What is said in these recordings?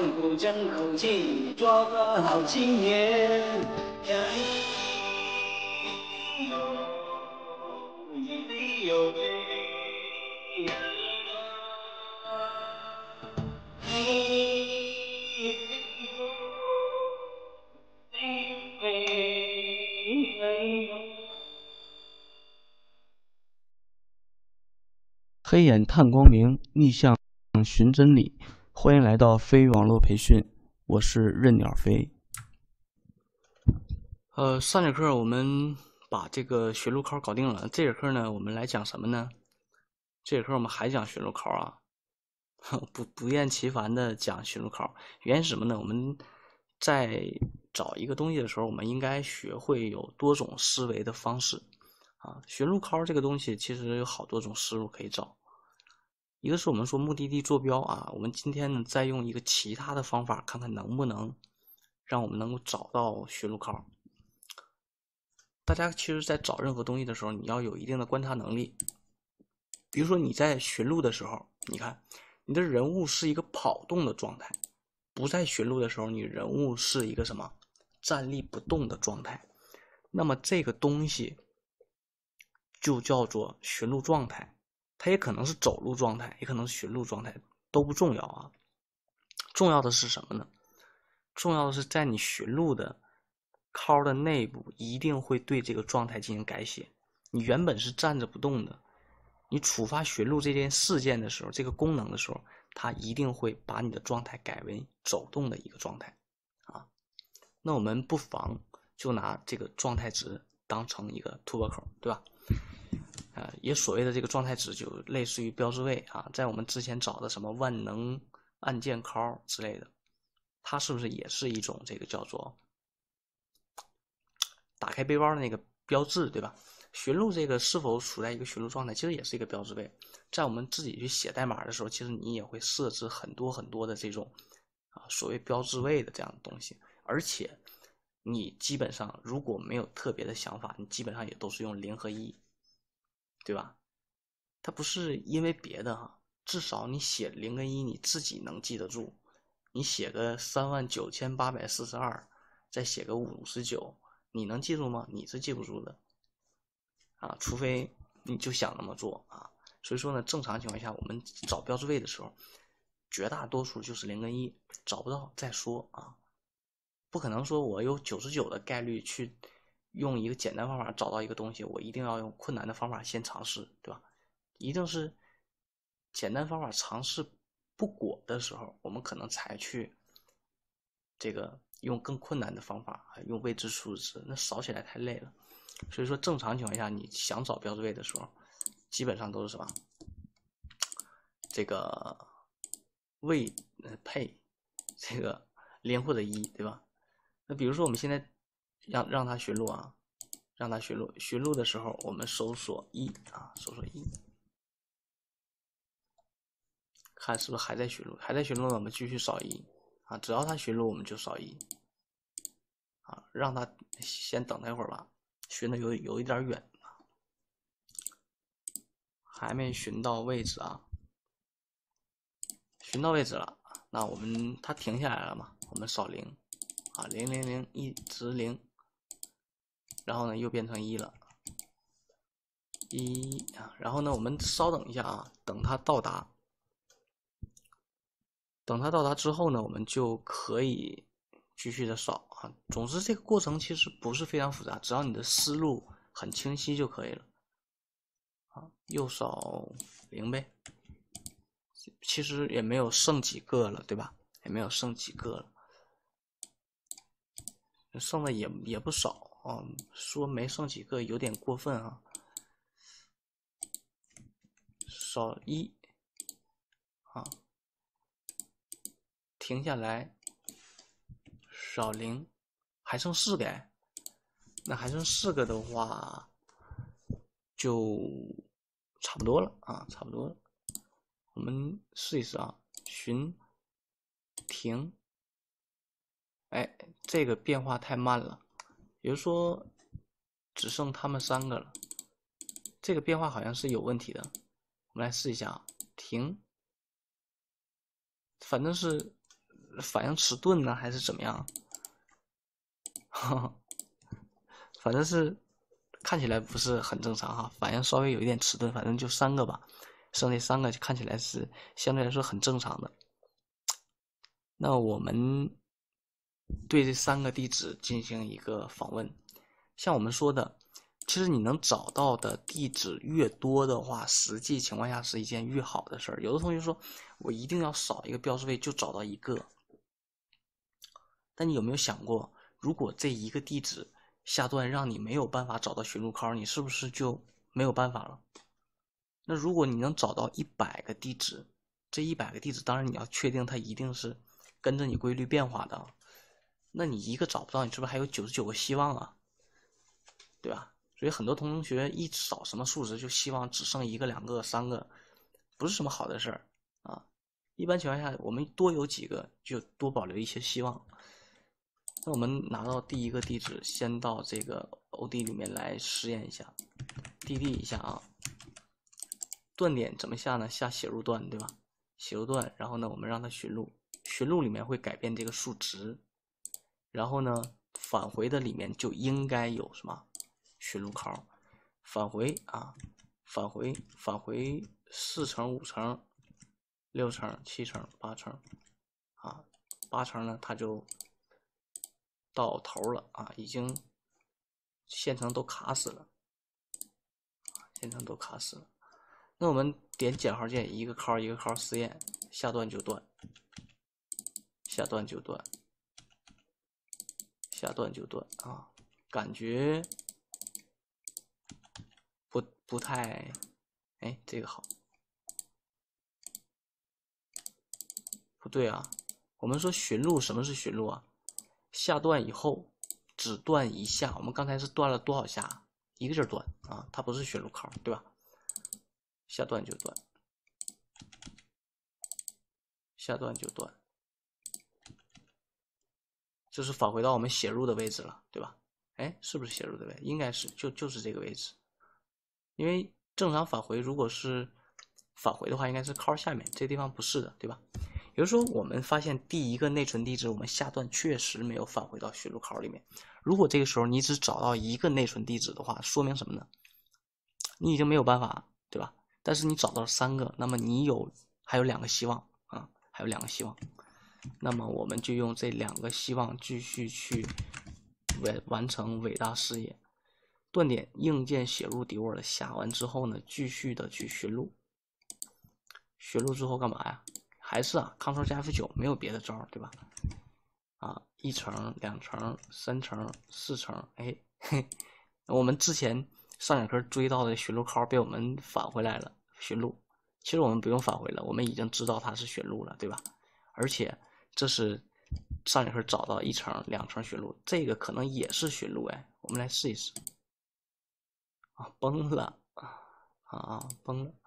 相互将口气做个好青年。 黑眼探光明，逆向寻真理。欢迎来到飞网络培训，我是任鸟飞。上节课我们把这个学路考搞定了，这节课呢，我们来讲什么呢？这节课我们还讲学路考啊，不厌其烦的讲学路考。原因是什么呢？我们在找一个东西的时候，我们应该学会有多种思维的方式啊。学路考这个东西其实有好多种思路可以找。一个是我们说目的地坐标啊，我们今天呢再用一个其他的方法，看看能不能让我们能够找到学路考。大家其实在找任何东西的时候，你要有一定的观察能力。比如说你在寻路的时候，你看你的人物是一个跑动的状态，不在寻路的时候，你人物是一个什么站立不动的状态，那么这个东西就叫做寻路状态。它也可能是走路状态，也可能是寻路状态，都不重要啊。重要的是什么呢？重要的是在你寻路的考的内部一定会对这个状态进行改写。你原本是站着不动的，你触发寻路这件事件的时候，这个功能的时候，它一定会把你的状态改为走动的一个状态啊。那我们不妨就拿这个状态值当成一个突破口，对吧？也所谓的这个状态值就类似于标志位啊，在我们之前找的什么万能按键考之类的，它是不是也是一种这个叫做打开背包的那个标志，对吧？寻路这个是否处在一个寻路状态，其实也是一个标志位。在我们自己去写代码的时候，其实你也会设置很多很多的这种所谓标志位的这样的东西，而且你基本上如果没有特别的想法，你基本上也都是用0和1。对吧？它不是因为别的哈，至少你写0跟1你自己能记得住。你写个39842，再写个59，你能记住吗？你是记不住的啊，除非你就想那么做啊。所以说呢，正常情况下，我们找标志位的时候，绝大多数就是0跟1，找不到再说啊。不可能说我有99的概率去用一个简单方法找到一个东西，我一定要用困难的方法先尝试，对吧？一定是简单方法尝试不果的时候，我们可能才去这个用更困难的方法，用未知数值，那扫起来太累了。所以说正常情况下，你想找标志位的时候，基本上都是什么？这个位配这个0或者1，对吧？那比如说我们现在让它寻路啊，让它寻路。寻路的时候，我们搜索1啊，搜索1，看是不是还在寻路？还在寻路呢，我们继续扫1啊。只要它寻路，我们就扫1啊，让它先等它一会儿吧，寻的有一点远啊，还没寻到位置啊。寻到位置了，那我们它停下来了嘛？我们扫0啊，000一直0，然后呢又变成1了，1啊，然后呢我们稍等一下啊，等它到达。等它到达之后呢，我们就可以继续的扫啊。总之这个过程其实不是非常复杂，只要你的思路很清晰就可以了啊。又扫0呗，其实也没有剩几个了，对吧？也没有剩几个了，剩的也不少啊。说没剩几个有点过分啊。扫1啊，停下来，扫0，还剩4个哎。那还剩4个的话，就差不多了啊，差不多了。我们试一试啊，寻停，哎，这个变化太慢了，比如说只剩他们3个了，这个变化好像是有问题的。我们来试一下啊，停，反正是反应迟钝呢，还是怎么样？反正是看起来不是很正常哈，反应稍微有一点迟钝，反正就3个吧，剩下3个看起来是相对来说很正常的。那我们对这3个地址进行一个访问，像我们说的，其实你能找到的地址越多的话，实际情况下是一件越好的事儿。有的同学说我一定要少一个标识位就找到一个，但你有没有想过，如果这一个地址下段让你没有办法找到寻路考，你是不是就没有办法了？那如果你能找到100个地址，这100个地址当然你要确定它一定是跟着你规律变化的，那你一个找不到，你是不是还有99个希望啊？对吧？所以很多同学一找什么数值就希望只剩1个、2个、3个，不是什么好的事儿啊。一般情况下，我们多有几个就多保留一些希望。那我们拿到第一个地址，先到这个 OD 里面来试验一下，DD 一下啊。断点怎么下呢？下写入段，对吧？写入段，然后呢，我们让它寻路，寻路里面会改变这个数值，然后呢，返回的里面就应该有什么寻路考，返回啊，返回4乘5乘6乘7乘8乘啊，8乘呢它就到头了啊，已经线程都卡死了，线程都卡死了。那我们点减号键，一个考一个考实验，下段就断，下段就断，下段就断啊，感觉不太，哎，这个好，不对啊，我们说寻路，什么是寻路啊？下段以后只断一下，我们刚才是断了多少下？一个劲儿断啊，它不是寻路考，对吧？下段就断，下段就断，这是返回到我们写入的位置了，对吧？哎，是不是写入的位置？应该是，就是这个位置。因为正常返回如果是返回的话，应该是考下面，这地方不是的，对吧？也就是说，我们发现第一个内存地址，我们下段确实没有返回到寻路考里面。如果这个时候你只找到一个内存地址的话，说明什么呢？你已经没有办法，对吧？但是你找到了3个，那么你还有2个希望啊，还有2个希望。那么我们就用这2个希望继续去完成伟大事业。断点硬件写入 dword 下完之后呢，继续的去寻路。寻路之后干嘛呀？还是啊 ，Ctrl 加 F9，没有别的招，对吧？啊，1乘、2乘、3乘、4乘，哎，嘿，我们之前上节课追到的寻路考被我们返回来了。寻路，其实我们不用返回了，我们已经知道它是寻路了，对吧？而且这是上节课找到1乘、2乘寻路，这个可能也是寻路哎，我们来试一试。啊，崩了啊，崩了。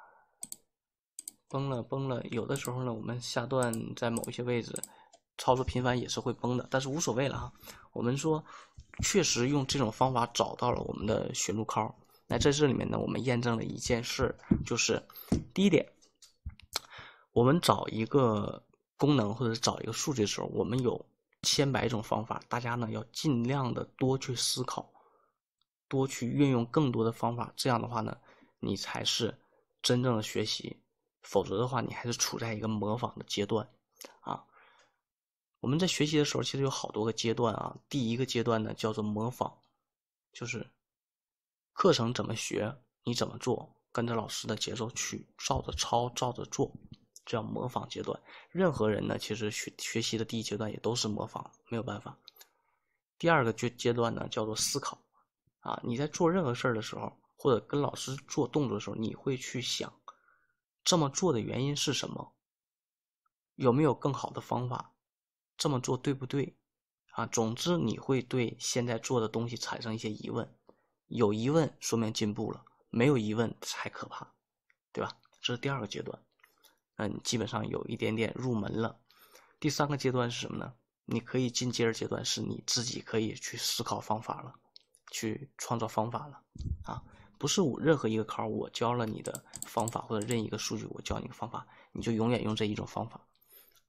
崩了，有的时候呢，我们下段在某一些位置操作频繁也是会崩的，但是无所谓了哈。我们说，确实用这种方法找到了我们的寻路考。那在这里面呢，我们验证了一件事，就是第一点，我们找一个功能或者找一个数据的时候，我们有千百种方法，大家呢要尽量的多去思考，多去运用更多的方法，这样的话呢，你才是真正的学习。否则的话，你还是处在一个模仿的阶段啊。我们在学习的时候，其实有好多个阶段啊。第一个阶段呢，叫做模仿，就是课程怎么学，你怎么做，跟着老师的节奏去照着抄，照着做，这叫模仿阶段。任何人呢，其实学习的第一阶段也都是模仿，没有办法。第二个阶段呢，叫做思考啊。你在做任何事儿的时候，或者跟老师做动作的时候，你会去想，这么做的原因是什么？有没有更好的方法？这么做对不对？啊，总之你会对现在做的东西产生一些疑问，有疑问说明进步了，没有疑问才可怕，对吧？这是第2个阶段，你基本上有一点点入门了。第3个阶段是什么呢？你可以进阶阶段，是你自己可以去思考方法了，去创造方法了啊。不是任何一个考我教了你的方法，或者任意一个数据我教你的方法，你就永远用这一种方法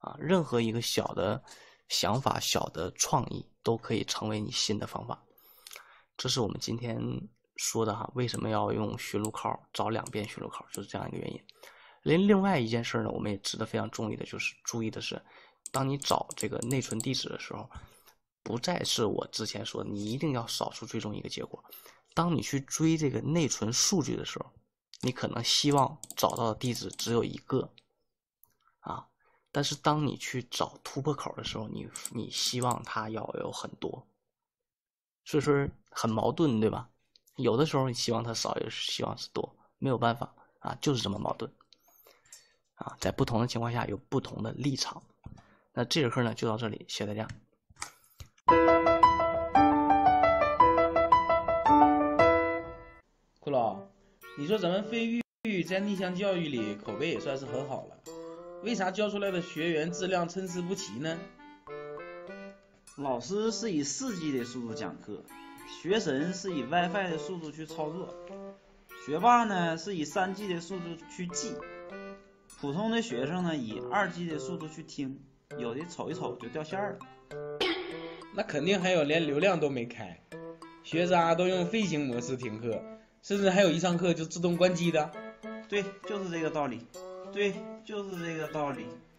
啊，任何一个小的想法、小的创意都可以成为你新的方法。这是我们今天说的哈，为什么要用寻路考，找2遍寻路考，就是这样一个原因。另外一件事呢，我们也值得非常注意的是，当你找这个内存地址的时候，不再是我之前说的你一定要扫除追踪一个结果。当你去追这个内存数据的时候，你可能希望找到的地址只有一个啊，但是当你去找突破口的时候，你希望它要有很多，所以说很矛盾，对吧？有的时候你希望它少，有希望是多，没有办法啊，就是这么矛盾啊，在不同的情况下有不同的立场。那这节课呢就到这里，谢谢大家。 库老，你说咱们飞育在逆向教育里口碑也算是很好了，为啥教出来的学员质量参差不齐呢？ 老师是以4G 的速度讲课，学生是以 WiFi 的速度去操作，学霸呢是以3G 的速度去记，普通的学生呢以2G 的速度去听，有的瞅一瞅就掉线了。 那肯定还有连流量都没开，学渣都用飞行模式听课，甚至还有一上课就自动关机的。 对，就是这个道理。对，就是这个道理。